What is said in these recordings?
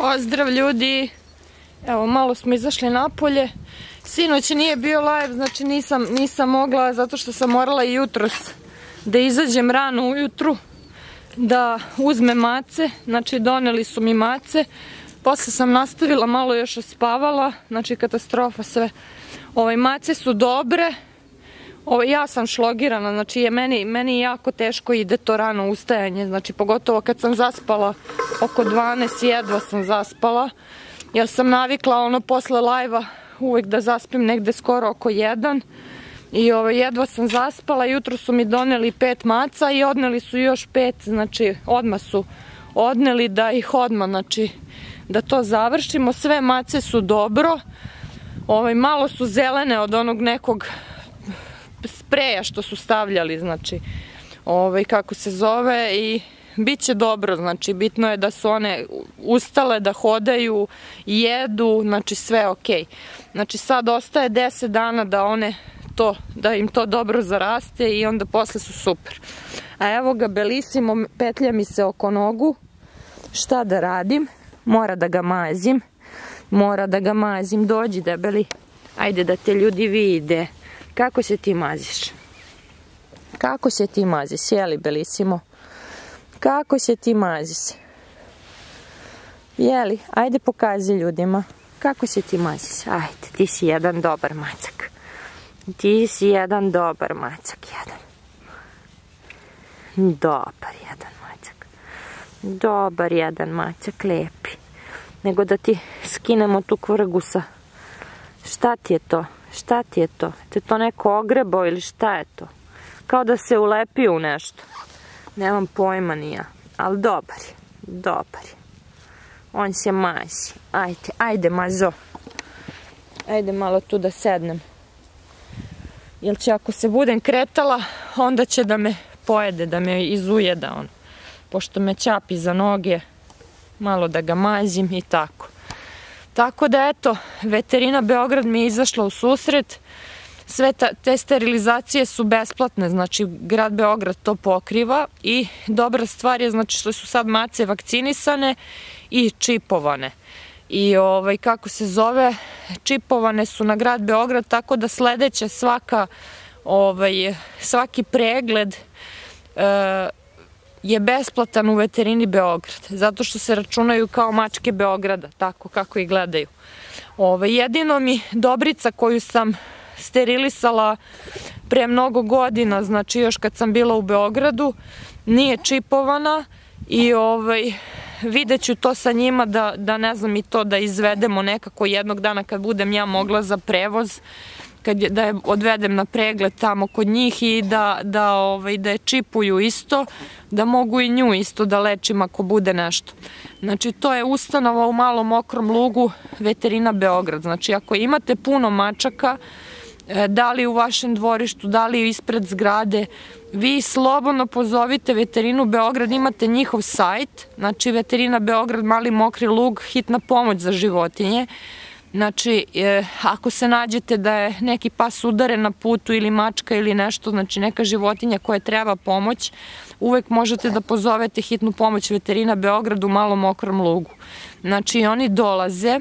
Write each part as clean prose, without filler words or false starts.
Pozdrav ljudi, evo malo smo izašli napolje, sinoć nije bio live, znači nisam mogla zato što sam morala i jutros da izađem rano ujutru da uzmem mace, znači doneli su mi mace, posle sam nastavila malo još ospavala, znači katastrofa sve, mace su dobre, ja sam šlogirana, znači meni jako teško ide to rano ustajanje, znači pogotovo kad sam zaspala oko 12, jedva sam zaspala, jer sam navikla posle live-a uvek da zaspim negde skoro oko 1 i jedva sam zaspala, jutro su mi doneli 5 maca i odneli su još 5, znači odmah su odneli da ih odmah, znači da to završimo, sve mace su dobro, malo su zelene od onog nekog spreja što su stavljali, znači kako se zove, i bit će dobro, znači bitno je da su one ustale, da hodaju, jedu, znači sve okej. Znači sad ostaje 10 dana da im to dobro zaraste i onda posle su super. A evo ga Belisimo, petlja mi se oko nogu, šta da radim, mora da ga mazim, dođi debeli, ajde da te ljudi vide. Kako se ti maziš? Kako se ti maziš, jeli Belisimo? Kako se ti maziš? Jeli, ajde pokaži ljudima. Kako se ti maziš? Ajde, ti si jedan dobar macak. Ti si jedan dobar macak, jedan. Dobar jedan macak. Dobar jedan macak, lepi. Nego da ti skinemo tu kvrgusa. Šta ti je to? Šta ti je to? Te to neko ogrebao ili šta je to? Kao da se ulepio u nešto. Nemam pojma ni ja. Ali dobar je. Dobar je. On se mazi. Ajde mazo. Ajde malo tu da sednem. Jer će ako se budem kretala, onda će da me pojede, da me izujeda on. Pošto me ćapi za noge, malo da ga mazim i tako. Tako da eto, veterina Beograd mi je izašla u susret, sve te sterilizacije su besplatne, znači grad Beograd to pokriva i dobra stvar je znači što su sad mace vakcinisane i čipovane. I kako se zove, čipovane su na grad Beograd, tako da sledeće svaki pregled je besplatan u veterini Beograd, zato što se računaju kao mačke Beograda, tako kako ih gledaju. Jedino mi Dobrica koju sam sterilisala pre mnogo godina, znači još kad sam bila u Beogradu, nije čipovana i vidjet ću to sa njima da ne znam i to da izvedemo nekako jednog dana kad budem ja mogla za prevoz, da je odvedem na pregled tamo kod njih i da je čipuju isto, da mogu i nju isto da lečim ako bude nešto. Znači to je ustanova u Malom Mokrom Lugu, veterina Beograd. Znači ako imate puno mačaka, da li u vašem dvorištu, da li ispred zgrade, vi slobodno pozovite veterinu Beograd, imate njihov sajt, znači veterina Beograd, Mali Mokri Lug, hitna pomoć za životinje. Znači, ako se nađete da je neki pas udaren na putu ili mačka ili nešto, znači neka životinja koja treba pomoć, uvek možete da pozovete hitnu pomoć veterina Beograd u Malom Mokrom Lugu. Znači, oni dolaze,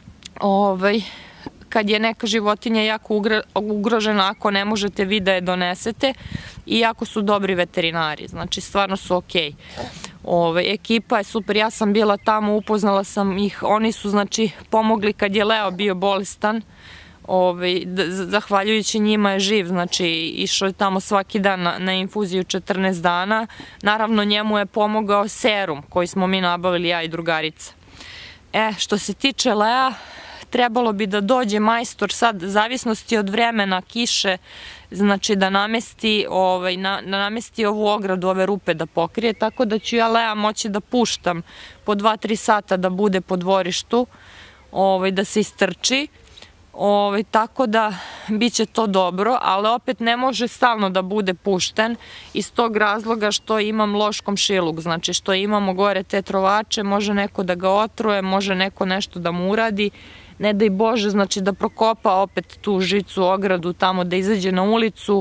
kad je neka životinja jako ugrožena, ako ne možete vi da je donesete, i jako su dobri veterinari, znači stvarno su okej. Ekipa je super, ja sam bila tamo, upoznala sam ih, oni su znači pomogli kad je Leo bio bolestan, zahvaljujući njima je živ, znači išao je tamo svaki dan na infuziju 14 dana, naravno njemu je pomogao serum koji smo mi nabavili, ja i drugarica. Što se tiče Lea, trebalo bi da dođe majstor sad, zavisnosti od vremena, kiše, znači da namesti ovu ogradu, ove rupe da pokrije, tako da ću ja Lea moći da puštam po 2-3 sata da bude po dvorištu, da se istrči, tako da bit će to dobro, ali opet ne može stalno da bude pušten iz tog razloga što imam loš komšiluk, znači što imamo gore te trovače, može neko da ga otruje, može neko nešto da mu uradi, ne daj Bože, znači da prokopa opet tu žicu, ogradu, tamo da izađe na ulicu,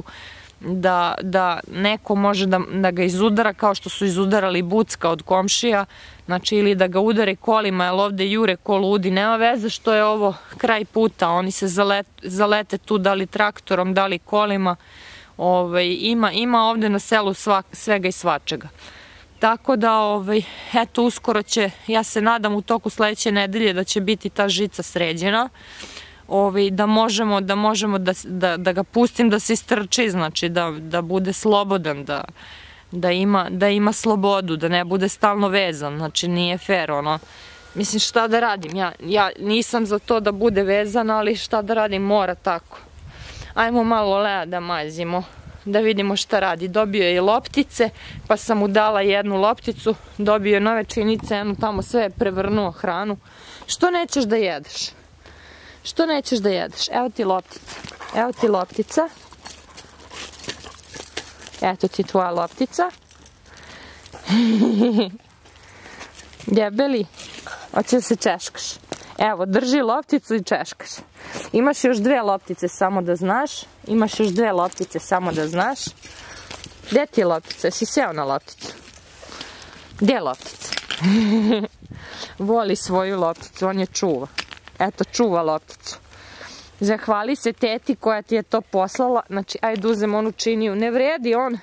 da neko može da ga izudara kao što su izudarali Bucka od komšija, Znači, ili da ga udare kolima, jer ovde jure ko ludi. Nema veze što je ovo kraj puta, oni se zalete tu, da li traktorom, da li kolima. Ima ovde na selu svega i svačega. Tako da, eto, uskoro će, ja se nadam u toku sledeće nedelje da će biti ta žica sređena. Da možemo da ga pustim da se istrči, znači da bude slobodan, da ima slobodu, da ne bude stalno vezan, znači nije fair, mislim šta da radim, ja nisam za to da bude vezan, ali šta da radim, mora tako. Ajmo malo Lea da mazimo, da vidimo šta radi. Dobio je i loptice, pa sam mu dala jednu lopticu, dobio je nove činice, jednu tamo sve je prevrnuo hranu. Što nećeš da jedeš? Što nećeš da jedeš? Evo ti loptica. Evo ti loptica. Eto ti tvoja loptica. Debeli, hoće da se češkaš. Evo, drži lopticu i češkaš. Imaš još 2 loptice, samo da znaš. Imaš još 2 loptice, samo da znaš. Gde ti je loptica? Jesi seo na lopticu? Gde je loptica? Voli svoju lopticu, on je čuva. Eto, čuva lopticu. Zahvali se teti koja ti je to poslala. Znači, ajde uzem onu činiju. Ne vredi on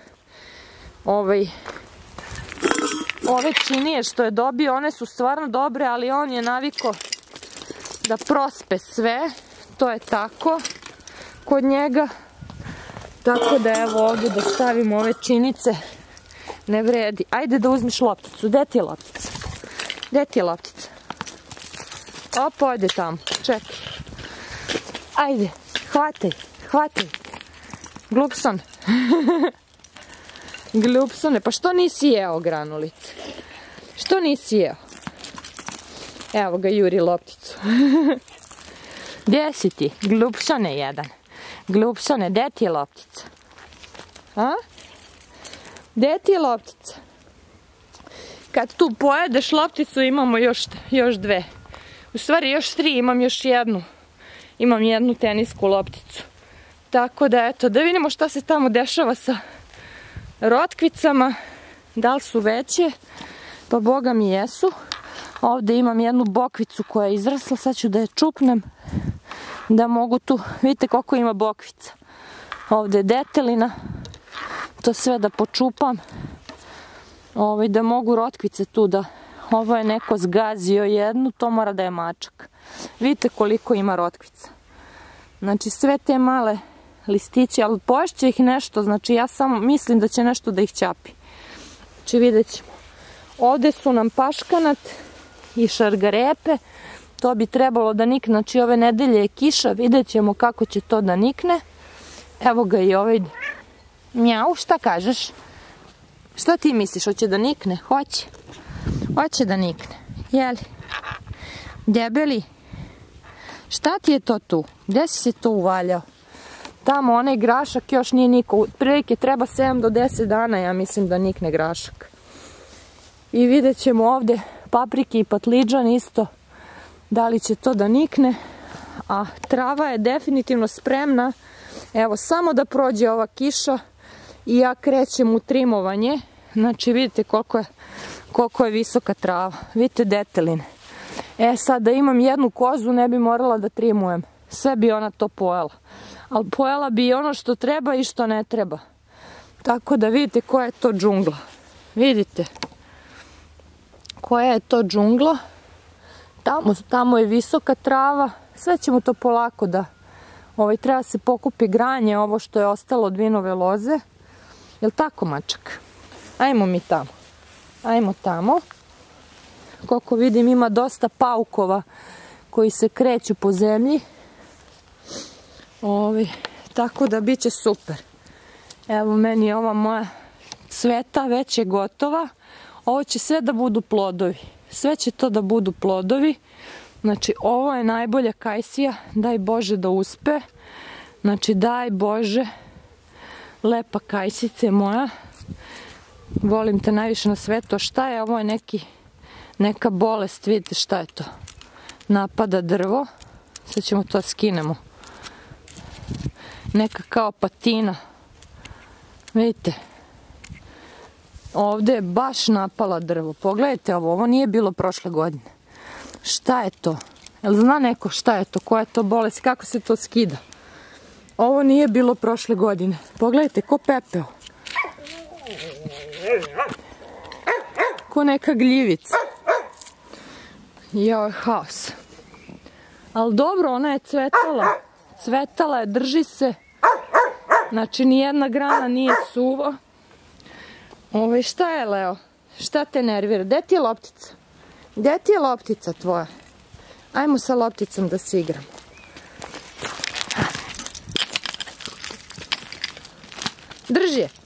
ove činije što je dobio, one su stvarno dobre, ali on je naviko da prospe sve. To je tako kod njega. Tako da evo ovdje da stavim ove činice. Ne vredi. Ajde da uzmeš lopticu. Gde ti je loptica? Gde ti je loptica? Opa, ode tamo. Čekaj. Ajde, hvataj, hvataj. Glupson. Glupsone, pa što nisi jeo granulice? Što nisi jeo? Evo ga juri lopticu. Gdje si ti? Glupsone jedan. Glupsone, gde ti je loptica? A? Gde ti je loptica? Kad tu pojedeš lopticu imamo još 2. U stvari još 3, imam još jednu. Imam jednu tenisku lopticu. Tako da eto, da vidimo šta se tamo dešava sa rotkvicama. Da li su veće? Pa boga mi jesu. Ovde imam jednu bokvicu koja je izrasla. Sad ću da je čupnem. Da mogu tu, vidite koliko ima bokvica. Ovde je detelina. To sve da počupam. Da mogu rotkvice tu da... Ovo je neko zgazio jednu, to mora da je mačak. Vidite koliko ima rotkvica. Znači sve te male listiće, ali poješće ih nešto, znači ja samo mislim da će nešto da ih ćapi. Znači vidjet ćemo. Ovde su nam paškanat i šargarepe. To bi trebalo da nikne, znači ove nedelje je kiša, vidjet ćemo kako će to da nikne. Evo ga i ovaj. Mjau, šta kažeš? Što ti misliš, hoće da nikne? Hoće. Hoće da nikne, jeli? Debeli, šta ti je to tu? Gde si se to uvaljao? Tamo onaj grašak još nije niko. Prilike treba 7 do 10 dana, ja mislim da nikne grašak. I vidjet ćemo ovde paprike i patliđan isto. Da li će to da nikne. A trava je definitivno spremna. Evo, samo da prođe ova kiša i ja krećem u trimovanje. Znači vidite koliko je visoka trava. Vidite deteline. Sad da imam jednu kozu ne bi morala da trimujem. Sve bi ona to pojela. Ali pojela bi i ono što treba i što ne treba. Tako da vidite koja je to džungla. Vidite. Koja je to džungla. Tamo je visoka trava. Sve ćemo to polako da... treba se pokupi granje, ovo što je ostalo od vinove loze. Jel tako, mačak? Ajmo mi tamo. Ajmo tamo. Koliko vidim ima dosta paukova koji se kreću po zemlji. Tako da bit će super. Evo meni ova moja cveta već je gotova. Ovo će sve da budu plodovi. Sve će to da budu plodovi. Znači ovo je najbolja kajsija. Daj Bože da uspe. Znači daj Bože. Lepa kajsice moja. Volim te najviše na svetu. A šta je? Ovo je neka bolest. Vidite šta je to. Napada drvo. Sad ćemo to skinemo. Neka kao patina. Vidite. Ovde je baš napala drvo. Pogledajte ovo, ovo nije bilo prošle godine. Šta je to? Jel zna neko šta je to? Koja je to bolest? Kako se to skida? Ovo nije bilo prošle godine. Pogledajte, ko pepeo. Ko neka gljivica. Jao, haos. Ali dobro, ona je cvetala. Cvetala je, drži se. Znači, nijedna grana nije suva. Šta je, Leo? Šta te nervira? Gde ti je loptica? Gde ti je loptica tvoja? Ajmo sa lopticom da se igramo. Drži je.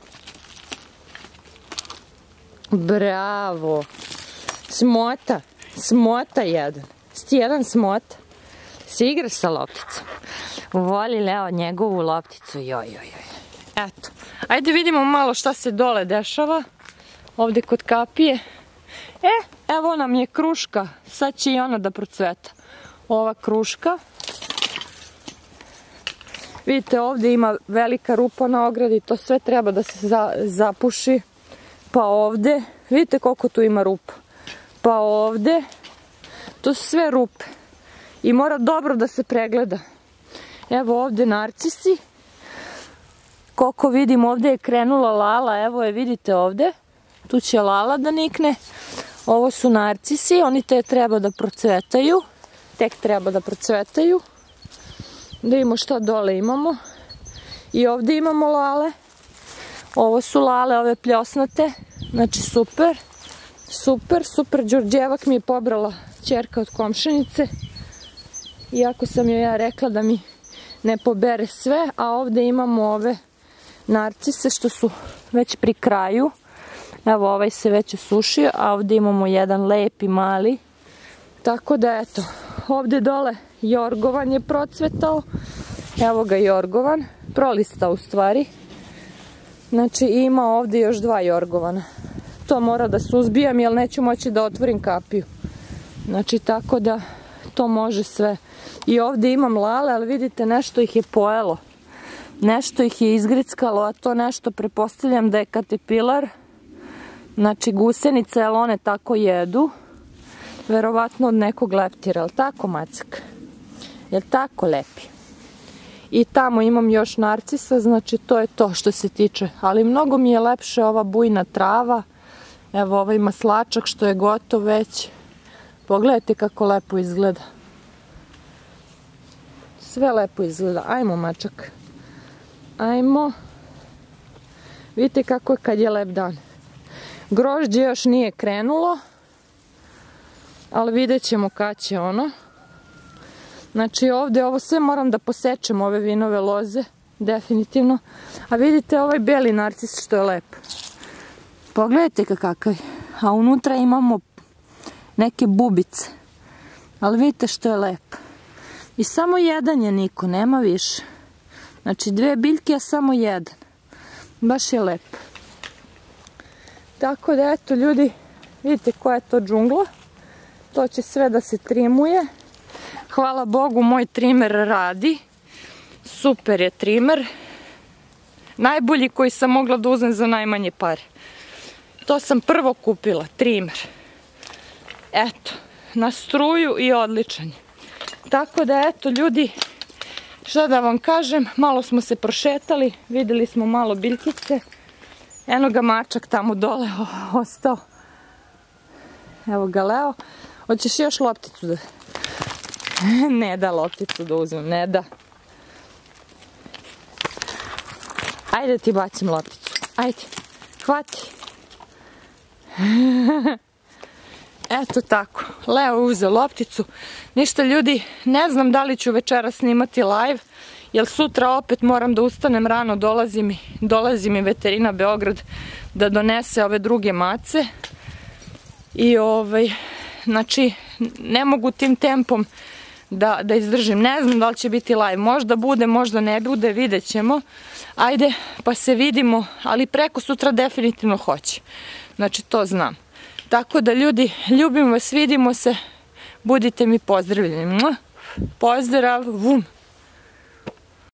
Bravo. Smota. Smota jedan. Sti jedan smota. Se igraš sa lopticom. Voli Leo njegovu lopticu. Joj. Eto. Ajde vidimo malo šta se dole dešava. Ovde kod kapije. Evo nam je kruška. Sad će i ona da procveta. Ova kruška. Vidite, ovde ima velika rupa na ogradi. To sve treba da se zapuši. Pa ovde. Vidite koliko tu ima rupa. Pa ovde. To su sve rupe. I mora dobro da se pregleda. Evo ovde narcisi. Koliko vidim, ovde je krenula lala. Evo je, vidite ovde. Tu će lala da nikne. Ovo su narcisi. Oni te treba da procvetaju. Tek treba da procvetaju. Da imamo šta dole imamo. I ovde imamo lale. Ovo su lale, ove pljosnate. Znači super. Super. Đurđevak mi je pobrala ćerka od komšinice. Iako sam joj ja rekla da mi ne pobere sve. A ovde imamo ove narcise što su već pri kraju. Evo ovaj se već osušio. A ovde imamo jedan lepi mali. Tako da eto. Ovde dole jorgovan je procvetao. Evo ga jorgovan. Prolistao u stvari. Znači ima ovde još dva jorgovana. To mora da suzbijam jer neću moći da otvorim kapiju. Znači tako da to može sve. I ovde imam lale, ali vidite nešto ih je pojelo. Nešto ih je izgrickalo, a to nešto prepostavljam da je katepilar. Znači gusenice, jer one tako jedu. Verovatno od nekog leptira, jel tako Macak? Jel tako lepi? I tamo imam još narcisa, znači to je to što se tiče. Ali mnogo mi je lepše ova bujna trava. Evo ovaj maslačak što je gotov već. Pogledajte kako lepo izgleda. Sve lepo izgleda. Ajmo Mačak. Ajmo. Vidite kako je kad je lep dan. Grožđe još nije krenulo. Ali vidjet ćemo kad će ono. Znači ovde ovo sve moram da posečem, ove vinove loze. Definitivno. A vidite ovaj beli narcis što je lep. Pogledajte kakav je. A unutra imamo neke bubice. Ali vidite što je lep. I samo jedan je Niko, nema više. Znači dve biljke, a samo jedan. Baš je lep. Tako da eto ljudi, vidite koja je to džungla. To će sve da se trimuje. Hvala Bogu, moj trimer radi. Super je trimer. Najbolji koji sam mogla da uzmem za najmanje pare. To sam prvo kupila, trimer. Eto, na struju i odličan je. Tako da eto ljudi, šta da vam kažem, malo smo se prošetali, videli smo malo biljkice. Eno ga Mačak tamo dole ostao. Evo ga Leo. Hoćeš još lopticu da... Ne da lopticu da uzmem, ne da. Ajde ti bacim lopticu. Ajde, hvati. Eto tako, Leo uzeo lopticu. Ništa ljudi, ne znam da li ću večera snimati live, jer sutra opet moram da ustanem rano, dolazi mi veterina Beograd da donese ove druge mace. I znači, ne mogu tim tempom da izdržim. Ne znam da li će biti live, možda bude, možda ne bude, vidjet ćemo. Ajde, pa se vidimo, ali preko sutra definitivno hoće. Znači, to znam. Tako da ljudi, ljubim vas, vidimo se, budite mi pozdravljeni. Pozdrav, vum.